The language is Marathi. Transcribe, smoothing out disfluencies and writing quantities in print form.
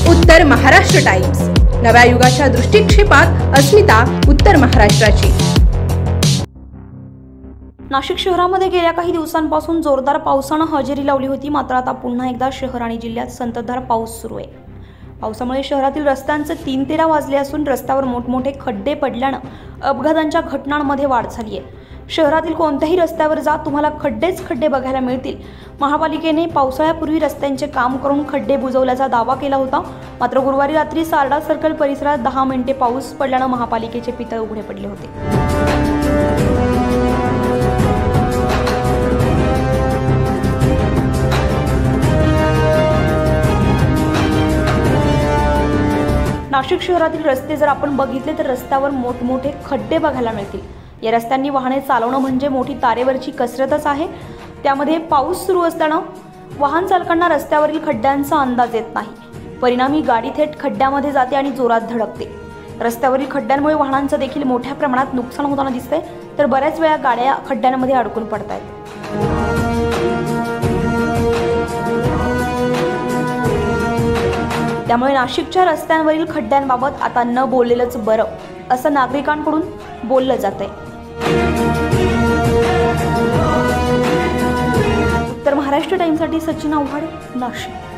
उत्तर महाराष्ट्र टाइम्स, नव्या युगाच्या दृष्टिक्षेपात अस्मिता उत्तर महाराष्ट्राची। नाशिक शहरामध्ये गेल्या काही दिवसांपासून जोरदार पावसाने हजेरी लावली होती। मात्र आता पुन्हा एकदा शहर आणि जिल्ह्यात संततधार पाऊस सुरू आहे। पावसामुळे शहरातील रस्त्यांचे 3-13 वाजले असून रस्त्यावर मोठमोठे खड्डे पडल्याने अपघातांच्या घटनांमध्ये वाढ झाली आहे। शहरातील कोणत्याही रस्त्यावर जा तुम्हाला खड्डेच खड्डे बघायला मिळतील। महापालिकेने पावसाळ्यापूर्वी रस्त्यांचे काम करून खड्डे बुजवल्याचा दावा केला होता। मात्र गुरुवारी रात्री सारडा सर्कल परिसरात 10 मिनिटे पाऊस पडल्याने महापालिकेचे पितळ उघडे पडले होते। नाशिक शहरातील रस्ते जर आपण बघितले तर रस्त्यावर मोठमोठे खड्डे बघायला मिळतील। या रस्त्यांनी वाहने चालवणं म्हणजे मोठी तारेवरची कसरतच आहे। त्यामध्ये पाऊस सुरू असताना वाहन चालकांना रस्त्यावरील खड्ड्यांचा अंदाज येत नाही। परिणामी गाडी थेट खड्ड्यामध्ये जाते आणि जोरात धडकते। रस्त्यावरील खड्ड्यांमुळे वाहनांचं देखील मोठ्या प्रमाणात नुकसान होताना दिसतंय, तर बऱ्याच वेळा गाड्या खड्ड्यांमध्ये अडकून पडतायत। त्यामुळे नाशिकच्या रस्त्यांवरील खड्ड्यांबाबत आता न बोललेलंच बरं, असं नागरिकांकडून बोललं जातंय। उत्तर महाराष्ट्र टाइम्ससाठी सचिन आव्हाड, नाशिक।